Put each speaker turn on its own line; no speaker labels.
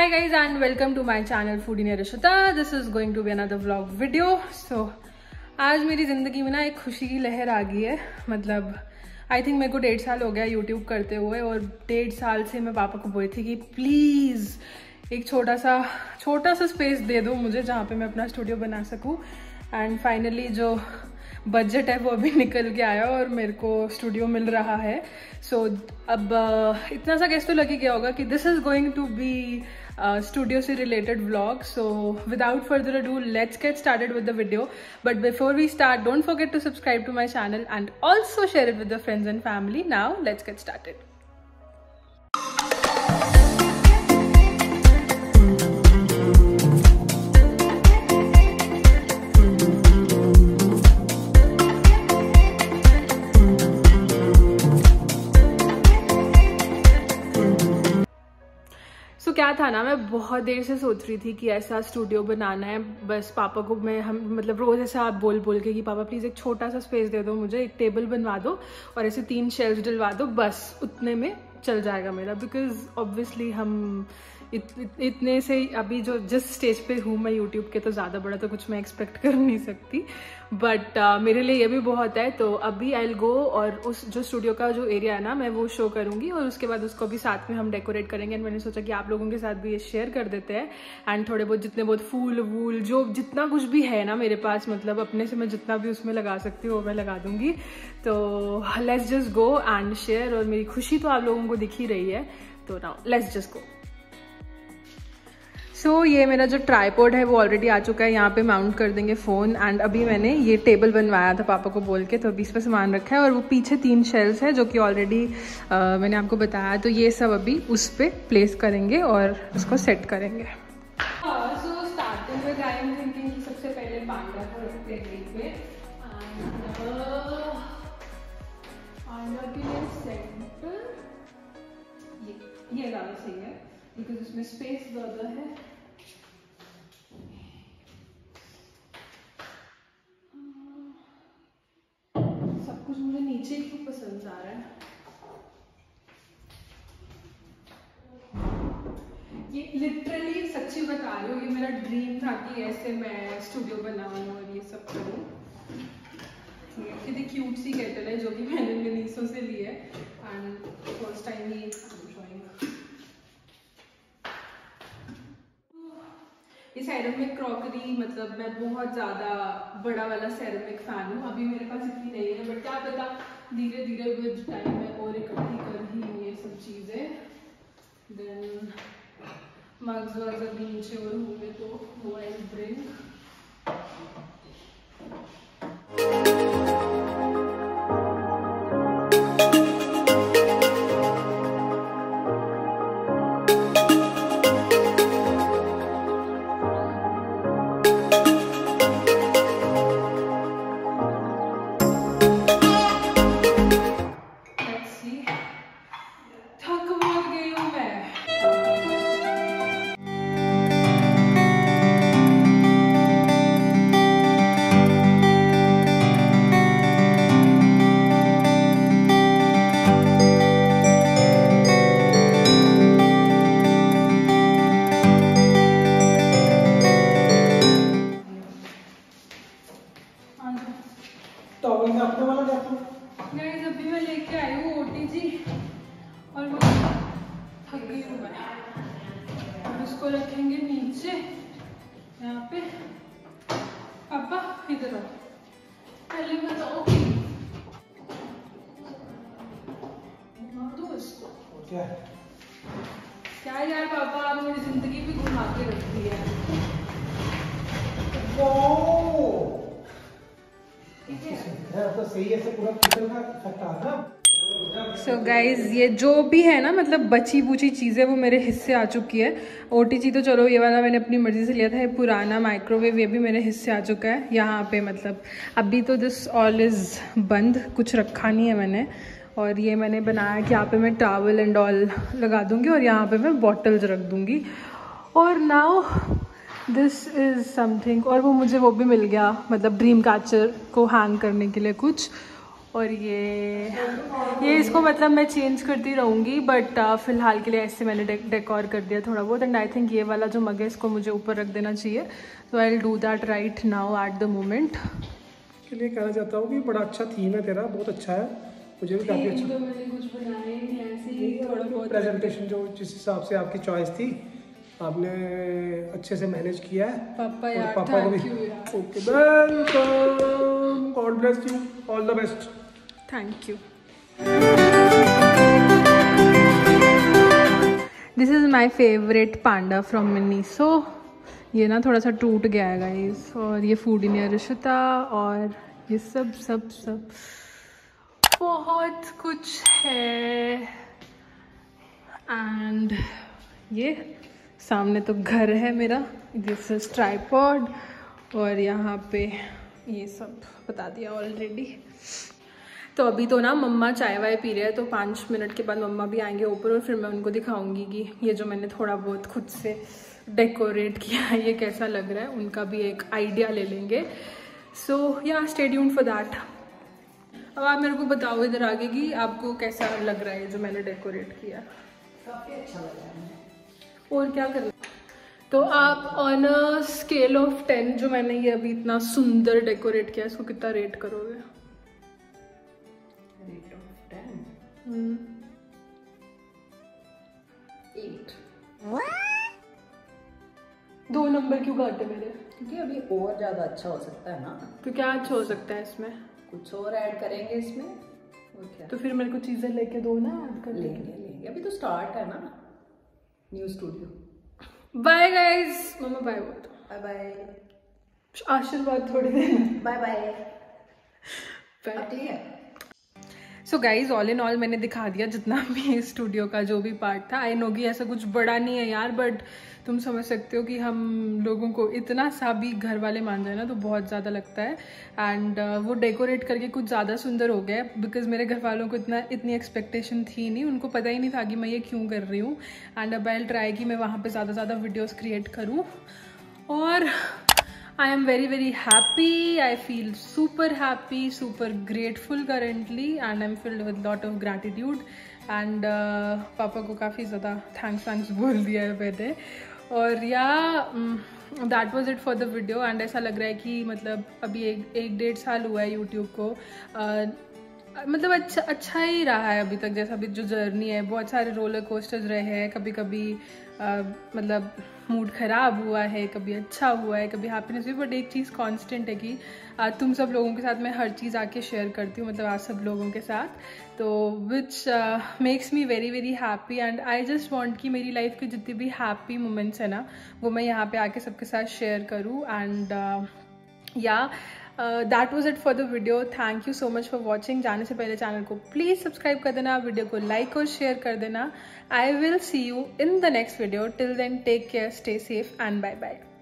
Hi guys and welcome to my channel Foodie near Rishita. This is going to be another vlog video. So आज मेरी ज़िंदगी में ना एक खुशी की लहर आ गई है. मतलब आई थिंक मेरे को 1.5 साल हो गया यूट्यूब करते हुए और 1.5 साल से मैं पापा को बोली थी कि प्लीज़ एक छोटा सा स्पेस दे दो मुझे जहाँ पे मैं अपना स्टूडियो बना सकूँ. एंड फाइनली जो बजट है वो अभी निकल के आया और मेरे को स्टूडियो मिल रहा है. सो अब इतना सा गेस तो लग ही गया होगा कि this is going to be studio से related vlog. So without further ado let's get started with the video. But before we start don't forget to subscribe to my channel and also share it with the friends and family. Now let's get started. तो क्या था ना, मैं बहुत देर से सोच रही थी कि ऐसा स्टूडियो बनाना है. बस पापा को हम मतलब रोज़ ऐसा आप बोल के कि पापा प्लीज़ एक छोटा सा स्पेस दे दो मुझे, एक टेबल बनवा दो और ऐसे 3 शेल्फ डलवा दो, बस उतने में चल जाएगा मेरा. बिकॉज ऑब्वियसली हम इतने से अभी जो जिस स्टेज पे हूँ मैं यूट्यूब के, तो ज़्यादा बड़ा तो कुछ मैं एक्सपेक्ट कर नहीं सकती. बट मेरे लिए ये भी बहुत है. तो अभी आई विल गो और उस जो स्टूडियो का जो एरिया है ना मैं वो शो करूँगी और उसके बाद उसको भी साथ में हम डेकोरेट करेंगे. एंड मैंने सोचा कि आप लोगों के साथ भी ये शेयर कर देते हैं. एंड थोड़े बहुत जितने बहुत फूल वूल जो जितना कुछ भी है ना मेरे पास, मतलब अपने से मैं जितना भी उसमें लगा सकती हूँ वो मैं लगा दूँगी. तो let's just go and share. और मेरी खुशी तो आप लोगों को दिख ही रही है. तो now let's just go. So ये मेरा जो ट्राईपॉड है वो ऑलरेडी आ चुका है. यहाँ पे माउंट कर देंगे फ़ोन. एंड अभी मैंने ये टेबल बनवाया था पापा को बोल के, तो अभी इस पर सामान रखा है. और वो पीछे 3 शेल्फ्स है जो कि ऑलरेडी मैंने आपको बताया. तो ये सब अभी उस पर प्लेस करेंगे और उसको सेट करेंगे. सो स्टार्टिंग में आई एम थिंकिंग कि सबसे पहले पांडा को रखते हैं गेट पे. पांडा के लिए सेंटर ये ज़्यादा सही है बिकॉज इसमें स्पेस ज़्यादा है. सब कुछ मुझे नीचे ही खूब पसंद आ रहा है. ये लिटरली सच्ची बता रही हूँ, ये मेरा ड्रीम था कि ऐसे मैं स्टूडियो बनाऊँ और ये सब करूँ. कितनी क्यूट सी केटल है जो कि मैंने मिनीसो से ली है. एंड फर्स्ट टाइम ही ये सेरेमिक क्रॉकरी, मतलब मैं बहुत ज़्यादा बड़ा वाला सेरेमिक फ़ैन हूँ. अभी मेरे पास इतनी नहीं है बट क्या पता धीरे धीरे विद टाइम मैं और इकट्ठी कर ही हूँ ये सब चीज़ें. देन मग्स वगैरह भी नीचे और होंगे तो वो आई ब्रिंग. गाइस अभी मैं लेके आई हूँ OTG और वो थक गई हूँ मैं. और उसको रखेंगे नीचे यहाँ पे. पापा इधर आओ, पहले बताओ दो इसको. क्या यार पापा आप मेरी जिंदगी भी घुमा के रखती है. सो गाइज ये जो भी है ना, मतलब बची बुची चीज़ें वो मेरे हिस्से आ चुकी है. OTG तो चलो ये वाला मैंने अपनी मर्ज़ी से लिया था. ये पुराना माइक्रोवेव ये भी मेरे हिस्से आ चुका है. यहाँ पे मतलब अभी तो दिस ऑल इज़ बंद, कुछ रखा नहीं है मैंने. और ये मैंने बनाया कि यहाँ पे मैं टॉवल एंड ऑल लगा दूँगी और यहाँ पे मैं बॉटल्स रख दूँगी. और नाउ दिस इज़ समथिंग. और वो मुझे वो भी मिल गया, मतलब ड्रीम कैचर को हैंग करने के लिए कुछ. और ये इसको मतलब मैं चेंज करती रहूँगी, बट फ़िलहाल के लिए ऐसे मैंने डेकोर कर दिया थोड़ा बहुत। एंड आई थिंक ये वाला जो मग है इसको मुझे ऊपर रख देना चाहिए, तो I will do that right now at the moment.
के लिए कहना चाहता हूँ कि बड़ा अच्छा थीम है तेरा, बहुत अच्छा है, मुझे भी काफ़ी अच्छा।
तो मैंने कुछ बनाया नहीं, ऐसे ही थोड़ा बहुत
प्रेजेंटेशन जो जिस हिसाब से आपकी चॉइस थी आपने अच्छे से मैनेज किया है।
पापा यार,
पापा को भी okay, welcome, God bless you, all the best.
Thank you. This is my favourite panda from Mini. So ये ना थोड़ा सा टूट गया है गाइस, और ये फूडिनिया रिशिता और ये सब सब सब बहुत कुछ है। एंड ये सामने तो घर है मेरा, दिस इज ट्राइपॉड, और यहाँ पे ये सब बता दिया ऑलरेडी। तो अभी तो ना मम्मा चाय वाय पी रहे हैं, तो 5 मिनट के बाद मम्मा भी आएंगे ऊपर, और फिर मैं उनको दिखाऊंगी कि ये जो मैंने थोड़ा बहुत खुद से डेकोरेट किया है ये कैसा लग रहा है, उनका भी एक आइडिया ले लेंगे। सो या स्टे ट्यून्ड फॉर दैट। अब आप मेरे को बताओ इधर आगे कि आपको कैसा लग रहा है जो मैंने डेकोरेट किया।
काफी अच्छा लग रहा है।
और क्या करना, तो आप ऑन अ स्केल ऑफ 10 जो मैंने ये अभी इतना सुंदर डेकोरेट किया इसको कितना रेट करोगे?
Rate of 10 8।
2 नंबर क्यों काटे मेरे?
क्योंकि अभी और ज्यादा अच्छा हो सकता है ना।
तो क्या अच्छा हो सकता है इसमें?
कुछ और ऐड करेंगे इसमें, और क्या।
तो फिर मेरे को चीजें लेके दो ना, ऐड कर
लेंगे अभी तो स्टार्ट है ना न्यू स्टूडियो।
बाय गाइस, मम्मा बाय बोल दो।
बाय बाय,
आशीर्वाद थोड़ी देर।
Bye bye. ठीक है।
So guys all in all मैंने दिखा दिया जितना भी स्टूडियो का जो भी पार्ट था। आई नो कि ऐसा कुछ बड़ा नहीं है यार, बट तुम समझ सकते हो कि हम लोगों को इतना सा भी घर वाले मान जाए ना तो बहुत ज़्यादा लगता है। एंड वो डेकोरेट करके कुछ ज़्यादा सुंदर हो गया, बिकॉज मेरे घर वालों को इतनी एक्सपेक्टेशन थी नहीं, उनको पता ही नहीं था कि मैं ये क्यों कर रही हूँ। एंड अब आई ट्राई कि मैं वहाँ पर ज़्यादा वीडियोज़ क्रिएट करूँ, और I am very happy. I feel super happy, super grateful currently, and I'm filled with lot of gratitude. And पापा को काफ़ी ज़्यादा थैंक्स बोल दिया है मैंने। और या that was it for the video. And ऐसा लग रहा है कि मतलब अभी 1-1.5 साल हुआ है YouTube को, मतलब अच्छा ही रहा है अभी तक। जैसा अभी जो जर्नी है, बहुत सारे रोलर कोस्टर्स रहे हैं, कभी मतलब मूड ख़राब हुआ है, कभी अच्छा हुआ है, कभी हैप्पीनेस हुई, बट एक चीज़ कांस्टेंट है कि तुम सब लोगों के साथ मैं हर चीज़ आके शेयर करती हूँ, मतलब आप सब लोगों के साथ, तो which makes me very happy. And I just want कि मेरी लाइफ के जितने भी हैप्पी मोमेंट्स है ना वो मैं यहाँ पे आके सबके साथ शेयर करूँ। And that was it for the video. Thank you so much for watching. जाने से पहले चैनल को प्लीज़ सब्सक्राइब कर देना, वीडियो को लाइक और शेयर कर देना। I will see you in the next video. Till then take care, stay safe and bye bye.